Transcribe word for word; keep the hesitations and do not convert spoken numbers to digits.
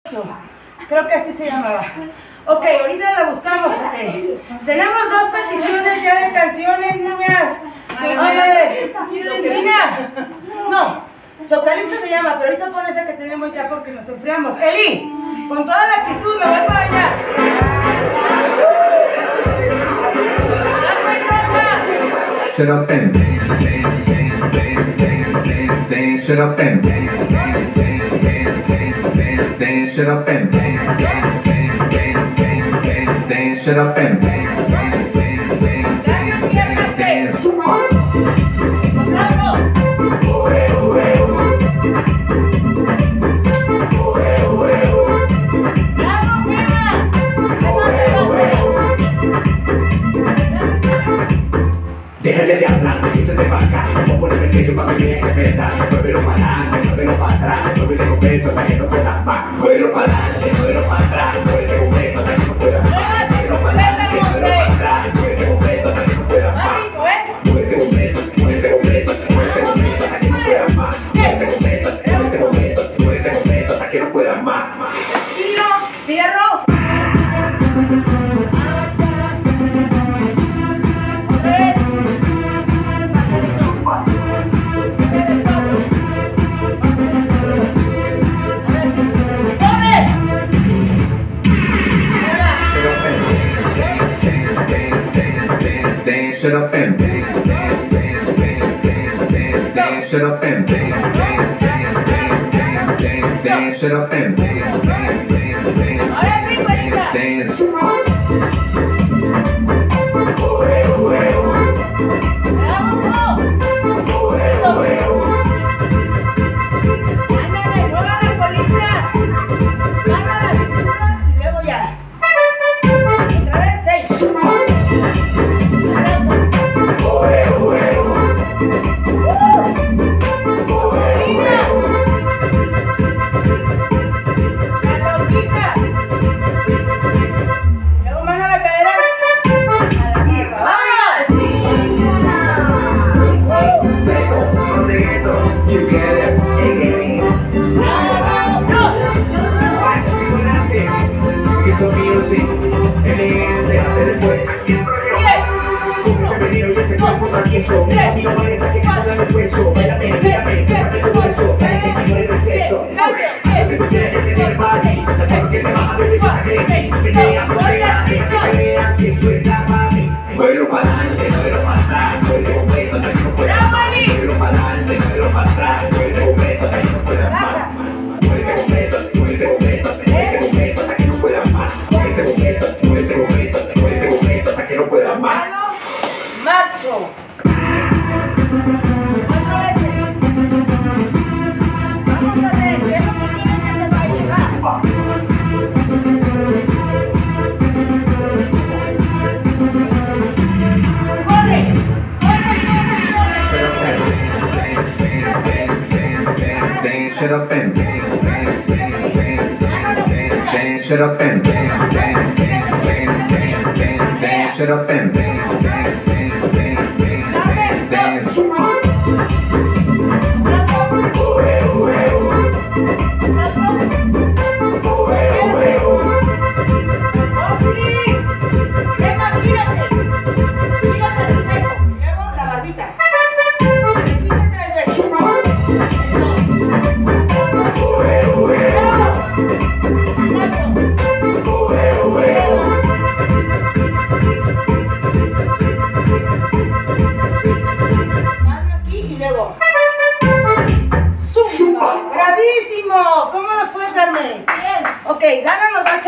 Creo que así se llamaba. Ok, ahorita la buscamos, ok. Tenemos dos peticiones ya de canciones, niñas. Vamos a ver. China. No, Socalipso se llama, pero ahorita pon esa que tenemos ya porque nos enfriamos. Eli, con toda la actitud, me voy para allá. Shut up and dance, dance, dance, dance, dance, dance, shut up and dance, dance, dance, dance, dance, dance, shut up and dance, dance, dance, dance, dance, dance, shut up and dance, dance, dance, dance, dance, dance, dance. Déjale de hablar, échate para acá, como por el serio para que viene que peta. Muévelo para adelante, muévelo para atrás, muévelo completo hasta que no puedas más. Muévelo para adelante, muévelo para atrás, muévelo completo hasta que no puedas más. Muévelo para adelante, muévelo para atrás, muévelo completo hasta que no puedas más. Muévelo completo, muévelo completo, muévelo completo hasta que no puedas más. Muévelo completo, muévelo completo, muévelo completo hasta que no puedas más. Tiro, cierro. Shut up and dance, dance, dance, dance, dance, dance, dance, shut up and dance, dance, dance, dance, dance, dance, dance, shut up and dance, dance, dance, dance, dance, dance. Elegante hace después. Con ese venido y ese cuerpo travieso, me tiro maleta que canta en el hueso. Bailame, tírame, déjame tu hueso, dale que no hay receso. Lo que tú quieres es tener para ti, la tengo que te baja, bebé, para que sí. Que te afuera, que se vean que suelta para mí. Muévelo para adelante, muévelo para atrás, muévelo completo hasta que no puedas más. Muévelo para adelante, muévelo para atrás, muévelo completo hasta que no puedas más. Muévelo completo, muévelo completo, muévelo completo hasta que no puedas más. Muévelo completo, muévelo completo, muévelo completo hasta que no puedas más. Marcho. Otra vez. Vamos a ver, ¿qué es lo que quieren que se vaya? Va. ¡Corre! Shut up and dance, dance, dance, dance, dance, dance, shut up and dance, dance, dance, dance, dance, dance, shut up and dance, dance, dance, dance, dance, dance. ¡Bravísimo! ¿Cómo nos fue, Carmen? Bien. Ok, Dana nos va a